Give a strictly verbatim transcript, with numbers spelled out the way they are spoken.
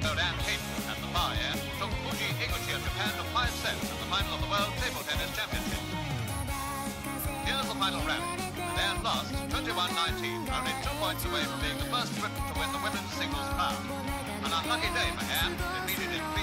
told Anne Hayden at the far end took Fuji Iguchi of Japan to five sets in the final of the World Table Tennis Championship. Here's the final round, and Anne lost twenty-one nineteen, only two points away from being the first Briton to win the women's singles crown. An unlucky day for Anne, defeated in